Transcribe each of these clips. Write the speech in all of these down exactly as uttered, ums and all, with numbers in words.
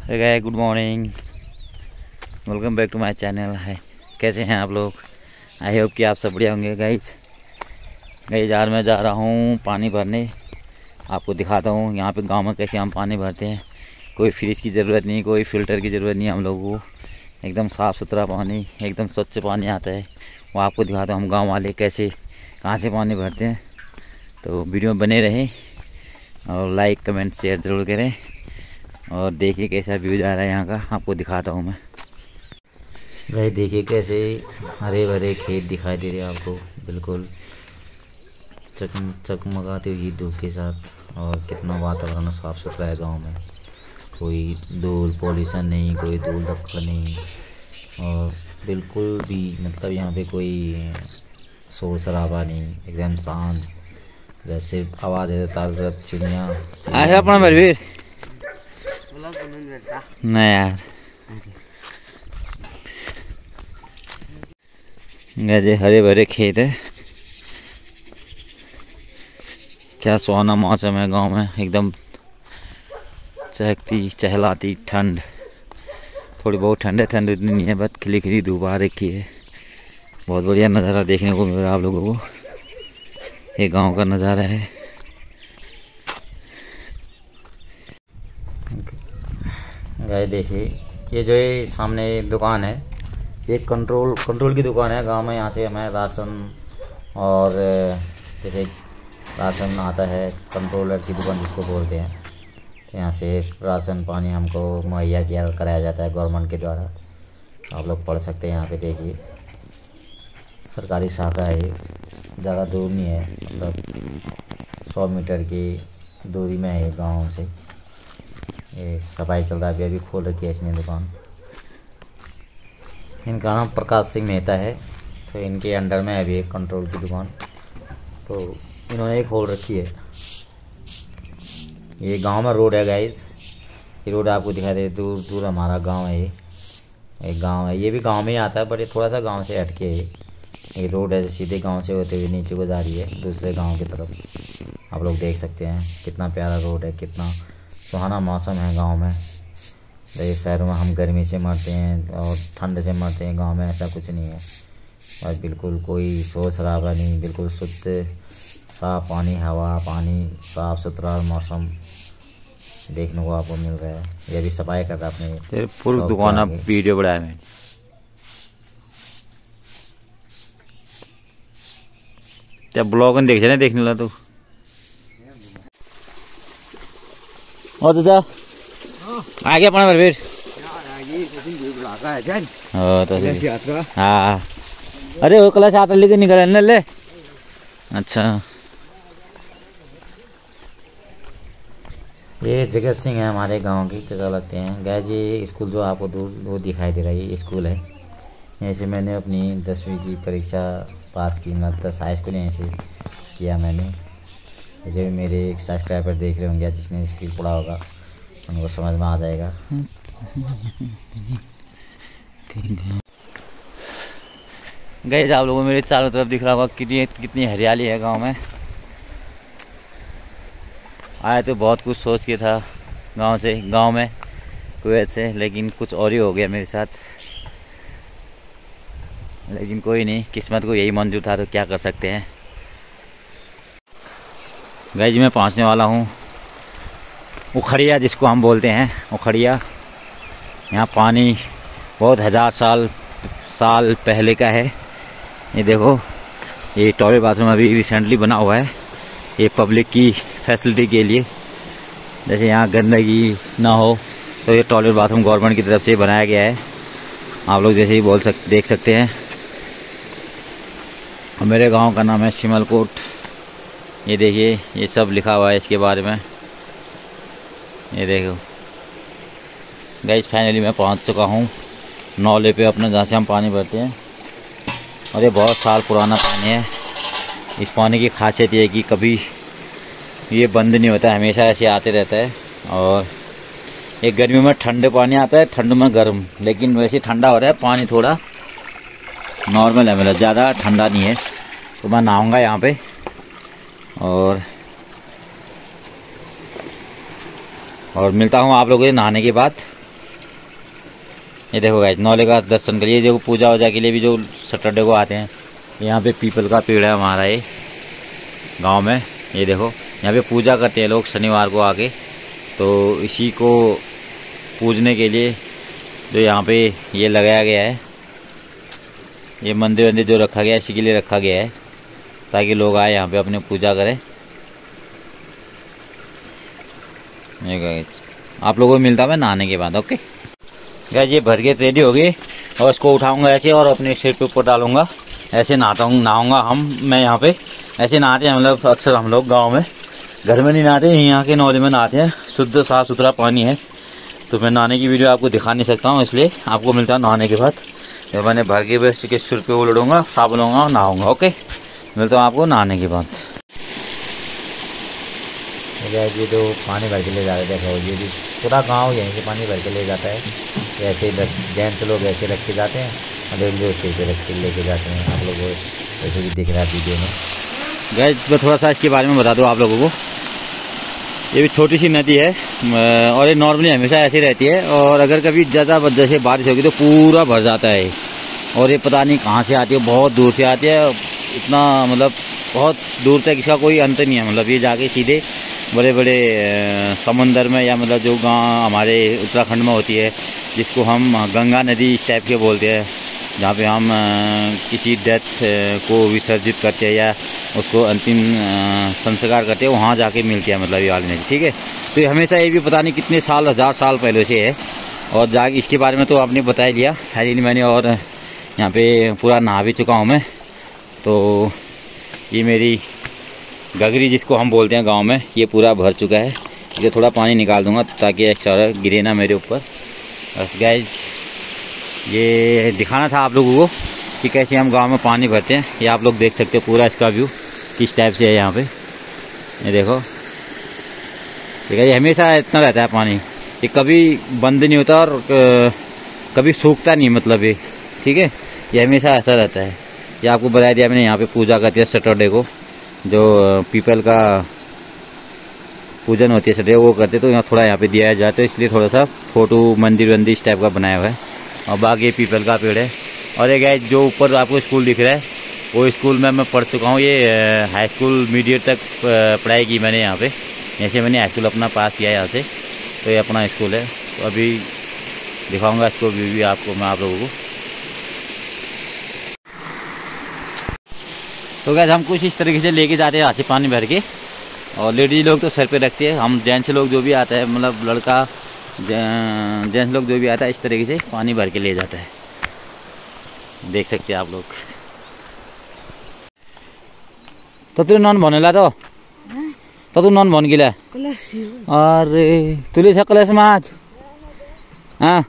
Hey guys, good morning, welcome back to my channel. है कैसे हैं आप लोग? आई होप कि आप सब बढ़िया होंगे। गाइस गाइस यार मैं जा रहा हूँ पानी भरने। आपको दिखाता हूँ यहाँ पे गांव में कैसे हम पानी भरते हैं। कोई फ्रिज की ज़रूरत नहीं, कोई फ़िल्टर की ज़रूरत नहीं, हम लोगों को एकदम साफ़ सुथरा पानी, एकदम स्वच्छ पानी आता है। वो आपको दिखाता हूँ हम गाँव वाले कैसे कहाँ से पानी भरते हैं। तो वीडियो में बने रहें और लाइक कमेंट शेयर ज़रूर करें और देखिए कैसा व्यू जा रहा है यहाँ का, आपको दिखाता हूँ मैं। भाई देखिए कैसे हरे भरे खेत दिखाई दे रहे हैं आपको, बिल्कुल चक चकमगाती हुई धूप के साथ। और कितना वातावरण साफ़ सुथरा है गांव में, कोई धूल पॉल्यूशन नहीं, कोई धूल धक्का नहीं, और बिल्कुल भी मतलब यहाँ पे कोई शोर शराबा नहीं, एकदम शांत। जैसे आवाज़ है ताज़ा चिड़िया अपना बलवीर नहीं यार। गजे हरे भरे खेत है, क्या सुहाना मौसम है गांव में, एकदम चहकती चहलाती ठंड। थोड़ी बहुत ठंड है, ठंड इतनी नहीं है, बस खिली खिली धूप आ रखी है। बहुत बढ़िया नज़ारा देखने को मिल रहा है आप लोगों को, ये गांव का नज़ारा है। गाय देखिए ये जो ये सामने दुकान है, ये कंट्रोल कंट्रोल की दुकान है गांव में। यहाँ से हमें राशन और जैसे राशन आता है, कंट्रोलर की दुकान जिसको बोलते हैं, तो यहाँ से राशन पानी हमको मुहैया किया कराया जाता है गवर्नमेंट के द्वारा। आप लोग पढ़ सकते हैं यहाँ पे, देखिए सरकारी शाखा है, ज़्यादा दूर नहीं है, मतलब सौ मीटर की दूरी में है गाँव से। ये सफाई चल रहा है, अभी अभी खोल रखी है इसने दुकान। इनका नाम प्रकाश सिंह मेहता है, तो इनके अंडर में अभी एक कंट्रोल की दुकान, तो इन्होंने एक खोल रखी है। ये गांव में रोड है गाइस, ये रोड आपको दिखाई दे, दूर दूर हमारा गांव है। ये एक गांव है, ये भी गांव में ही आता है, बट ये थोड़ा सा गांव से हटके है। ये रोड है सीधे गांव से होते हुए नीचे को जा रही है दूसरे गांव की तरफ। आप लोग देख सकते हैं कितना प्यारा रोड है, कितना सुहाना मौसम है गांव में। जैसे शहरों में हम गर्मी से मरते हैं और ठंड से मरते हैं, गांव में ऐसा कुछ नहीं है। और बिल्कुल कोई शोर शराबा नहीं, बिल्कुल शुद्ध साफ पानी, हवा पानी, साफ़ सुथरा मौसम देखने को आपको मिल रहा है। ये भी सफाई कर रहा है अपने पूरी दुकान। आप वीडियो बढ़ाया मैं क्या ब्लॉग में देख जाने देखने लगा तो और तो जा आ गया अपना फिर। हाँ अरे वो कल से आता लेके निकल ले। अच्छा ये जगत सिंह है हमारे गांव की, चचा लगते हैं। गैस ये स्कूल जो आपको दूर वो दिखाई दे रहा है, ये स्कूल है। यहीं से मैंने अपनी दसवीं की परीक्षा पास की, मतलब हाई स्कूल यहीं से किया मैंने। जो मेरे एक सब्सक्राइबर देख रहे होंगे, जिसने स्कूल पढ़ा होगा उनको समझ में आ जाएगा। गए आप लोगों को मेरे चारों तरफ दिख रहा होगा कितनी कितनी हरियाली है गांव में। आए तो बहुत कुछ सोच के था गांव से, गांव में कुवैत से, लेकिन कुछ और ही हो गया मेरे साथ। लेकिन कोई नहीं, किस्मत को यही मंजूर था, तो क्या कर सकते हैं। गाइस मैं पहुंचने वाला हूं उखड़िया, जिसको हम बोलते हैं उखड़िया। यहाँ पानी बहुत हज़ार साल साल पहले का है। ये देखो, ये टॉयलेट बाथरूम अभी रिसेंटली बना हुआ है, ये पब्लिक की फैसिलिटी के लिए। जैसे यहाँ गंदगी ना हो तो ये टॉयलेट बाथरूम गवर्नमेंट की तरफ से बनाया गया है। आप लोग जैसे ही बोल सक देख सकते हैं। और मेरे गांव का नाम है शिमलकोट। ये देखिए ये सब लिखा हुआ है इसके बारे में, ये देखो। गाइस फाइनली मैं पहुंच चुका हूं नौले पे अपने, जहाँ से हम पानी भरते हैं। और ये बहुत साल पुराना पानी है। इस पानी की खासियत ये है कि कभी ये बंद नहीं होता है, हमेशा ऐसे आते रहता है। और ये गर्मियों में ठंडे पानी आता है, ठंड में गर्म, लेकिन वैसे ठंडा हो रहा है पानी, थोड़ा नॉर्मल है, मतलब ज़्यादा ठंडा नहीं है। तो मैं नहाऊंगा यहाँ पे और और मिलता हूँ आप लोगों से नहाने के बाद। ये देखो गाइस नौले का दर्शन के लिए, देखो पूजा वूजा के लिए भी जो सैटरडे को आते हैं। यहाँ पे पीपल का पेड़ है हमारा ये गांव में। ये देखो यहाँ पे पूजा करते हैं लोग शनिवार को आके। तो इसी को पूजने के लिए जो यहाँ पे ये लगाया गया है, ये मंदिर वंदिर जो रखा गया है इसी के लिए रखा गया है, ताकि लोग आए यहाँ पे अपने पूजा करें। ये गाइस आप लोगों को मिलता है नहाने के बाद। ओके गाइस ये भर के रेडी हो गई और इसको उठाऊंगा ऐसे और अपने सिर पे ऊपर डालूंगा। ऐसे नहाता हूँ नहाऊंगा हम मैं यहाँ पे ऐसे नहाते हैं, मतलब अक्सर हम लोग गांव में घर में नहीं नहाते, यहाँ के नौले में नहाते हैं। शुद्ध साफ़ सुथरा पानी है, तो मैं नहाने की वीडियो आपको दिखा नहीं सकता हूँ, इसलिए आपको मिलता है नहाने के बाद। तो मैंने भर के बस के सिर पे वो लड़ूंगा, साबुन लूँगा और नहाऊंगा। ओके मिलता हूँ आपको नहाने के बाद। ये तो पानी भर के ले जा रहे थे, ये भी पूरा गांव यहीं से पानी भर के ले जाता है। ऐसे जेंट्स लोग ऐसे रख के जाते हैं और लोग सिर पे रख के लेके जाते हैं। आप लोगों को ऐसे भी दिख रहा है वीडियो में। गाइस मैं थोड़ा सा इसके बारे में बता दूँ आप लोगों को। ये भी छोटी सी नदी है और ये नॉर्मली हमेशा ऐसी रहती है, और अगर कभी ज़्यादा जैसे बारिश होगी तो पूरा भर जाता है। और ये पता नहीं कहाँ से आती है, बहुत दूर से आती है, इतना मतलब बहुत दूर तक इसका कोई अंत नहीं है। मतलब ये जाके सीधे बड़े बड़े समंदर में, या मतलब जो गांव हमारे उत्तराखंड में होती है जिसको हम गंगा नदी इस टाइप के बोलते हैं, जहाँ पे हम किसी डेथ को विसर्जित करते हैं या उसको अंतिम संस्कार करते हैं, वहाँ जाके मिलती है मतलब ये वाली नदी। ठीक है, तो ये हमेशा ये भी पता नहीं कितने साल हज़ार साल पहले से है। और जाके इसके बारे में तो आपने बता ही लिया है मैंने, और यहाँ पे पूरा नहा भी चुका हूँ मैं। तो ये मेरी गगरी जिसको हम बोलते हैं गांव में, ये पूरा भर चुका है। ये थोड़ा पानी निकाल दूंगा ताकि एक्स्ट्रा गिरे ना मेरे ऊपर। बस गाइस ये दिखाना था आप लोगों को कि कैसे हम गांव में पानी भरते हैं। ये आप लोग देख सकते हो पूरा इसका व्यू किस टाइप से है यहाँ पे। ये देखो ठीक है, ये हमेशा इतना रहता है पानी, ये कभी बंद नहीं होता और कभी सूखता नहीं, मतलब ये ठीक है, ये हमेशा ऐसा रहता है। ये आपको बता दिया मैंने, यहाँ पे पूजा करती है सैटरडे को, जो पीपल का पूजन होती है सैटरडे वो करते, तो यहाँ थोड़ा यहाँ पे दिया जाता है, इसलिए थोड़ा सा फोटो मंदिर वंदिर इस टाइप का बनाया हुआ है। और बाकी पीपल का पेड़ है। और एक है जो ऊपर आपको स्कूल दिख रहा है, वो स्कूल में मैं पढ़ चुका हूँ। ये हाई स्कूल मीडियम तक पढ़ाई की मैंने यहाँ पे, जैसे मैंने हाई स्कूल अपना पास किया यहाँ से, तो ये अपना स्कूल है। तो अभी दिखाऊंगा इसको भी, भी आपको मैं आप लोगों को। तो गाइस हम कुछ इस तरीके से लेके जाते हैं हाथ से पानी भर के, और लेडीज लोग तो सर पे रखते हैं, हम जेंट्स लोग जो भी आता है, मतलब लड़का जेंट्स लोग जो भी आता है इस तरीके से पानी भर के ले जाता है। देख सकते हैं आप लोग। तो तू नॉन भनेला तो तो तू नॉन भन गिला अरे तुले छ क्लास में आज। हाँ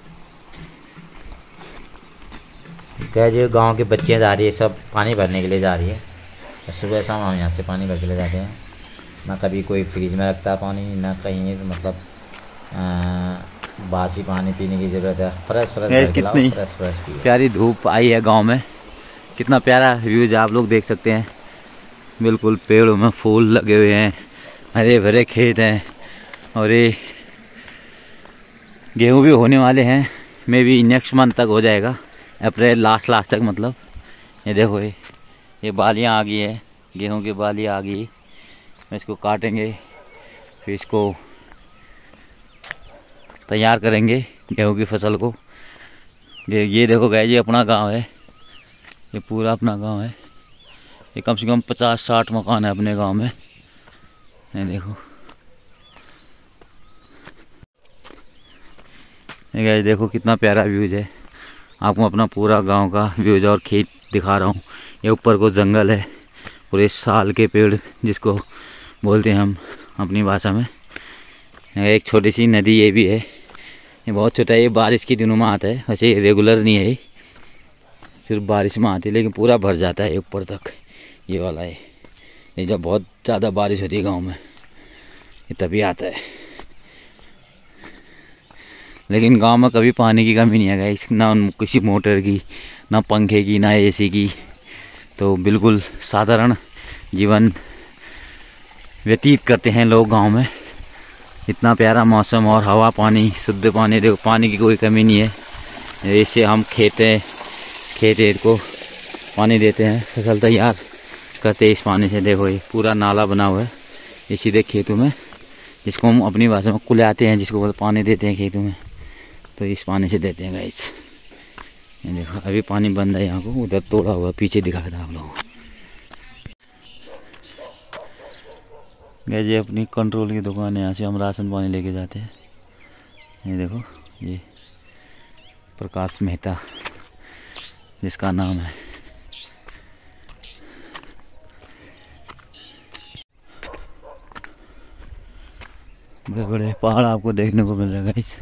क्या जो गांव के बच्चे जा रही है सब पानी भरने के लिए जा रही है। सुबह शाम हम यहाँ से पानी भर के ले जाते हैं, ना कभी कोई फ्रिज में रखता है पानी, ना कहीं मतलब बासी पानी पीने की जरूरत है। फ्रेश फ्रेश कितनी फ्रेश फ्रेश प्यारी धूप आई है गांव में, कितना प्यारा व्यूज आप लोग देख सकते हैं। बिल्कुल पेड़ों में फूल लगे हुए हैं, हरे भरे खेत हैं, और ये गेहूं भी होने वाले हैं, मे भी नेक्स्ट मंथ तक हो जाएगा, अप्रैल लास्ट लास्ट तक मतलब। ये देखो ये ये बालियाँ आ गई है, गेहूं की बालियाँ आ गई। मैं इसको काटेंगे, फिर इसको तैयार करेंगे गेहूं की फसल को। ये ये देखो गाइस ये अपना गांव है, ये पूरा अपना गांव है। ये कम से कम पचास साठ मकान है अपने गांव में। ये देखो ये गाइस देखो कितना प्यारा व्यूज है। आपको अपना पूरा गांव का व्यूज और खेत दिखा रहा हूँ। ये ऊपर को जंगल है, पूरे साल के पेड़ जिसको बोलते हैं हम अपनी भाषा में। एक छोटी सी नदी ये भी है, ये बहुत छोटा है, ये बारिश के दिनों में आता है, वैसे रेगुलर नहीं है, सिर्फ बारिश में आती है, लेकिन पूरा भर जाता है ऊपर तक। ये वाला है, ये जब बहुत ज़्यादा बारिश होती है गांव में ये तभी आता है। लेकिन गांव में कभी पानी की कमी नहीं है गाइस, ना किसी मोटर की, ना पंखे की, ना एसी की। तो बिल्कुल साधारण जीवन व्यतीत करते हैं लोग गांव में। इतना प्यारा मौसम और हवा पानी शुद्ध पानी, देखो पानी की कोई कमी नहीं है। इससे हम खेत खेत खेत को पानी देते हैं, फसल तैयार करते हैं इस पानी से। देखो ये पूरा नाला बना हुआ है ये सीधे खेतों में, जिसको हम अपनी भाषा में कुलाते हैं, जिसको पानी देते हैं खेतों में, तो इस पानी से देते हैं गाइस। ये देखो अभी पानी बंद है यहाँ को, उधर तोड़ा हुआ पीछे दिखाया था आप लोगों को। गाइस ये अपनी कंट्रोल की दुकान है, यहाँ से हम राशन पानी लेके जाते हैं। ये देखो ये प्रकाश मेहता जिसका नाम है। बड़े बड़े पहाड़ आपको देखने को मिल रहे हैं गाइस।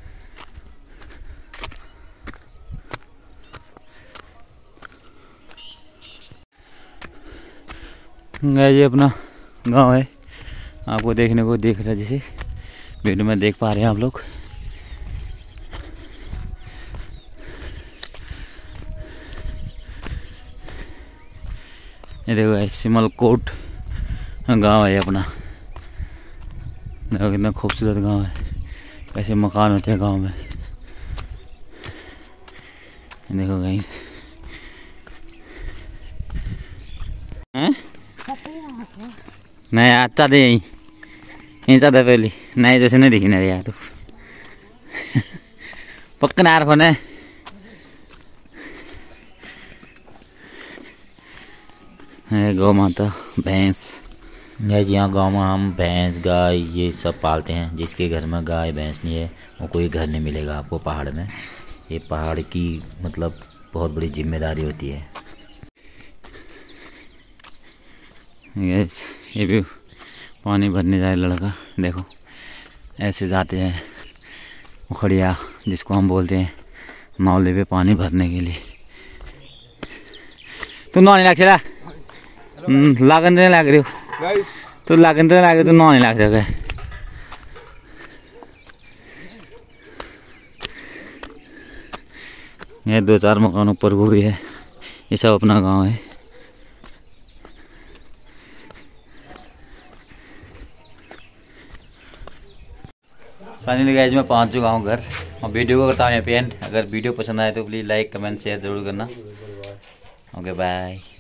गाइस ये अपना गांव है, आपको देखने को देख रहा है, जैसे वीडियो में देख पा रहे हैं आप लोग। ये देखो सिमलकोट गांव है अपना। देखो कितना खूबसूरत गांव है, कैसे मकान होते हैं गांव में। देखो गाइस हैं नहीं आता दे यहीं यहीं चाहता पहले नहीं जैसे नहीं दिखी नहीं यार तो पक्का नार खोने गौ माता भैंस। गाइस यहाँ गांव में हम भैंस गाय ये सब पालते हैं। जिसके घर में गाय भैंस नहीं है वो कोई घर नहीं मिलेगा आपको पहाड़ में। ये पहाड़ की मतलब बहुत बड़ी जिम्मेदारी होती है। गाइस ये भी पानी भरने जाए लड़का, देखो ऐसे जाते हैं उखड़िया, जिसको हम बोलते हैं नाले पे पानी भरने के लिए। तू नौ नहीं लाग चला लागन तो नहीं लाग रही हो, तो लागन तो नहीं लाग, तो नौ नहीं लाग रहा है। ये दो चार मकान ऊपर को भी है, ये सब अपना गांव है। फाइनली गाइस मैं पहुंच चुका हूं घर और वीडियो को करता हूं यहाँ पे एंड। अगर वीडियो पसंद आए तो प्लीज़ लाइक कमेंट शेयर जरूर करना। Okay bye.